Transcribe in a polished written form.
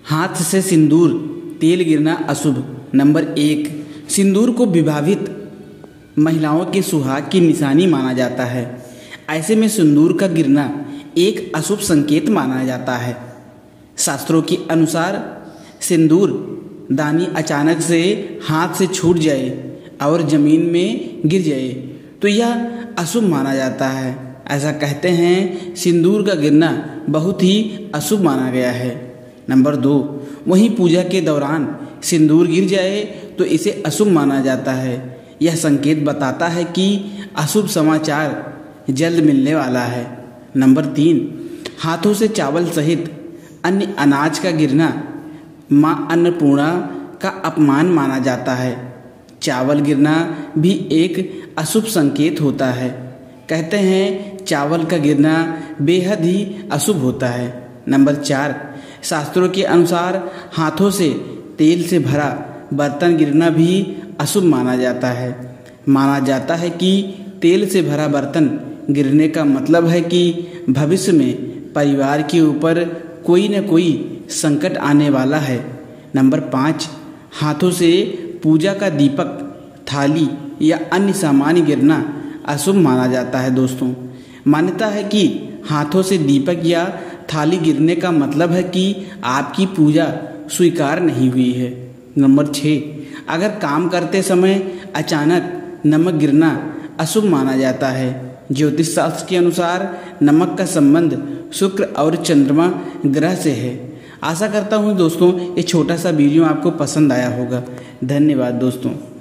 हाथ से सिंदूर तेल गिरना अशुभ। नंबर 1, सिंदूर को विवाहित महिलाओं के सुहाग की निशानी माना जाता है। ऐसे में सिंदूर का गिरना एक अशुभ संकेत माना जाता है। शास्त्रों के अनुसार सिंदूर दानी अचानक से हाथ से छूट जाए और जमीन में गिर जाए तो यह अशुभ माना जाता है। ऐसा कहते हैं सिंदूर का गिरना बहुत ही अशुभ माना गया है। नंबर 2, वहीं पूजा के दौरान सिंदूर गिर जाए तो इसे अशुभ माना जाता है। यह संकेत बताता है कि अशुभ समाचार जल्द मिलने वाला है। नंबर 3, हाथों से चावल सहित अन्य अनाज का गिरना माँ अन्नपूर्णा का अपमान माना जाता है। चावल गिरना भी एक अशुभ संकेत होता है। कहते हैं चावल का गिरना बेहद ही अशुभ होता है। नंबर 4, शास्त्रों के अनुसार हाथों से तेल से भरा बर्तन गिरना भी अशुभ माना जाता है। माना जाता है कि तेल से भरा बर्तन गिरने का मतलब है कि भविष्य में परिवार के ऊपर कोई न कोई संकट आने वाला है। नंबर 5, हाथों से पूजा का दीपक, थाली या अन्य सामान गिरना अशुभ माना जाता है। दोस्तों, मान्यता है कि हाथों से दीपक या थाली गिरने का मतलब है कि आपकी पूजा स्वीकार नहीं हुई है। नंबर 6, अगर काम करते समय अचानक नमक गिरना अशुभ माना जाता है। ज्योतिष शास्त्र के अनुसार नमक का संबंध शुक्र और चंद्रमा ग्रह से है। आशा करता हूँ दोस्तों ये छोटा सा वीडियो आपको पसंद आया होगा। धन्यवाद दोस्तों।